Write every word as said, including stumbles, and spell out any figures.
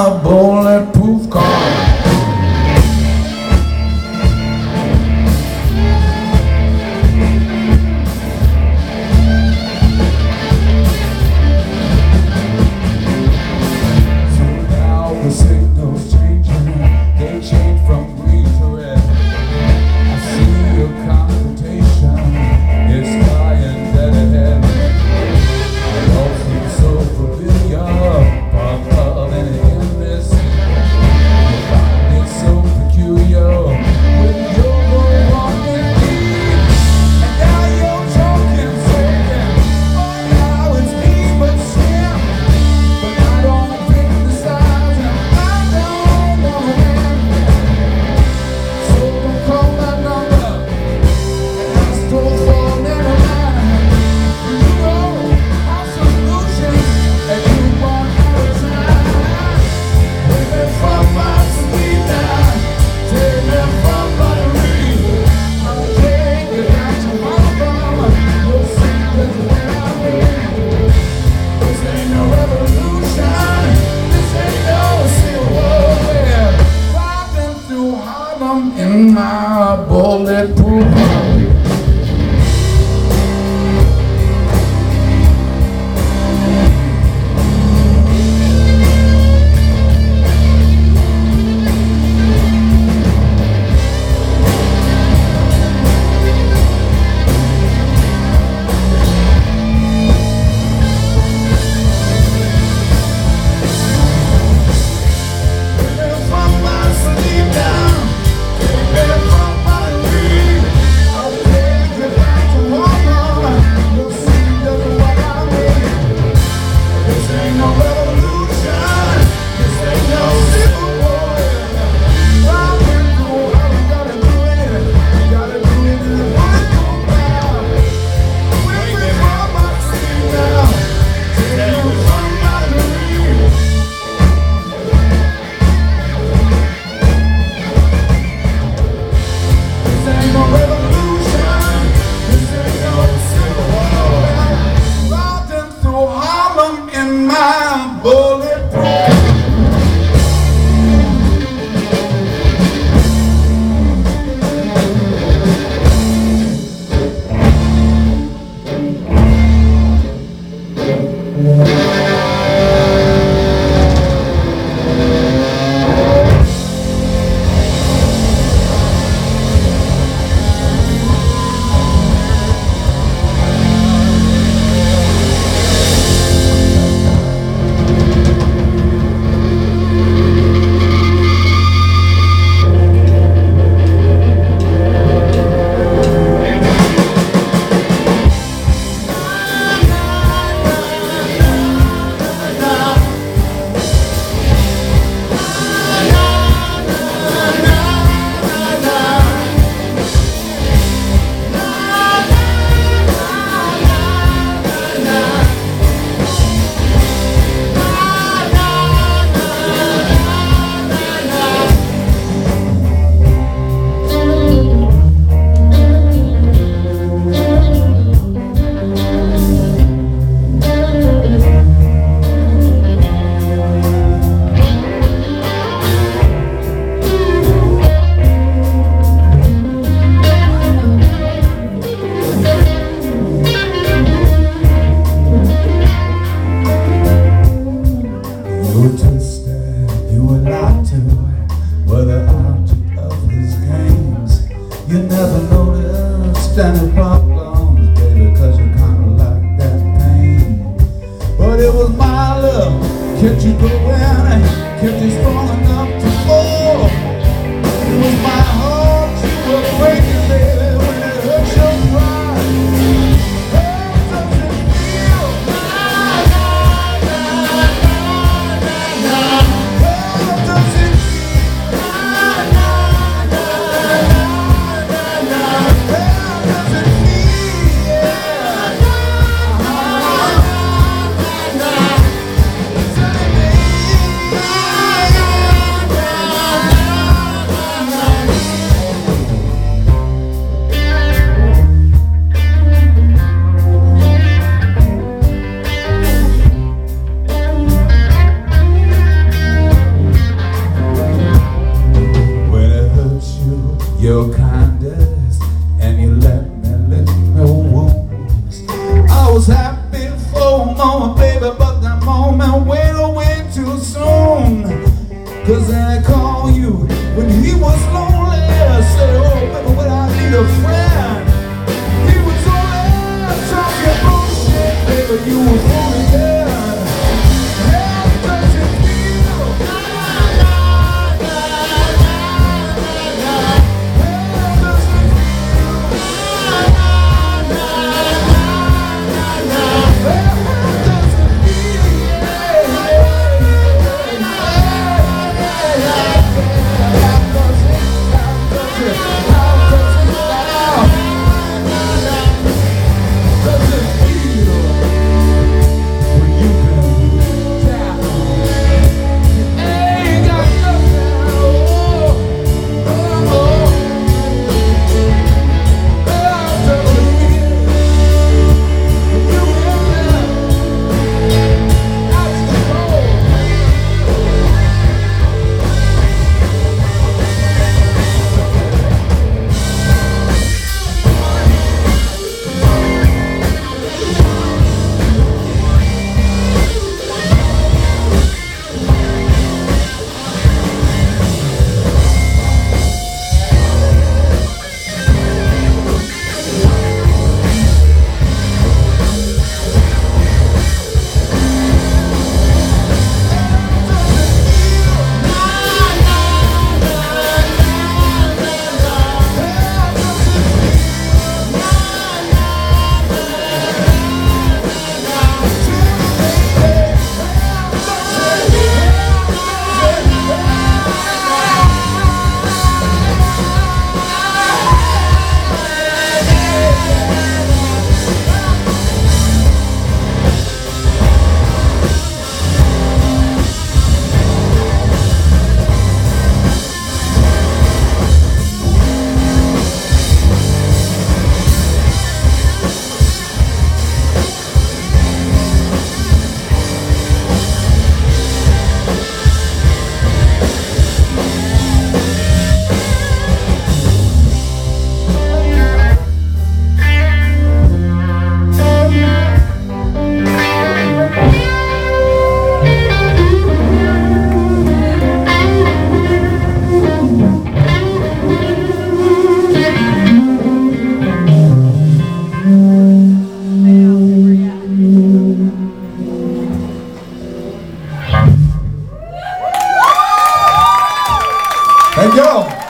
my bulletproof car. In my bulletproof car. Any problems, baby, cause you kinda like that pain. But it was my love, kept you going, kept you strong enough to fall. It was my heart you were breaking, baby, when it hurt your pride. How does it feel? Na, na, na, na, na, na. How does it feel? Na, na, na, na, na, na. Yeah. Cause I call you when he was lonely. I said, oh baby, when I need a friend. He was only talking bullshit, baby, you was only dead. How does it feel? How does it Thank you.